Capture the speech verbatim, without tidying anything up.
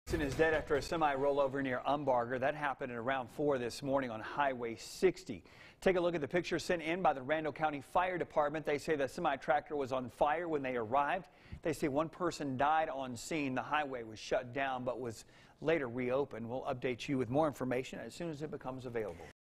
Person is dead after a semi rollover near Umbarger. That happened at around four this morning on Highway sixty. Take a look at the picture sent in by the Randall County Fire Department. They say the semi tractor was on fire when they arrived. They say one person died on scene. The highway was shut down but was later reopened. We'll update you with more information as soon as it becomes available.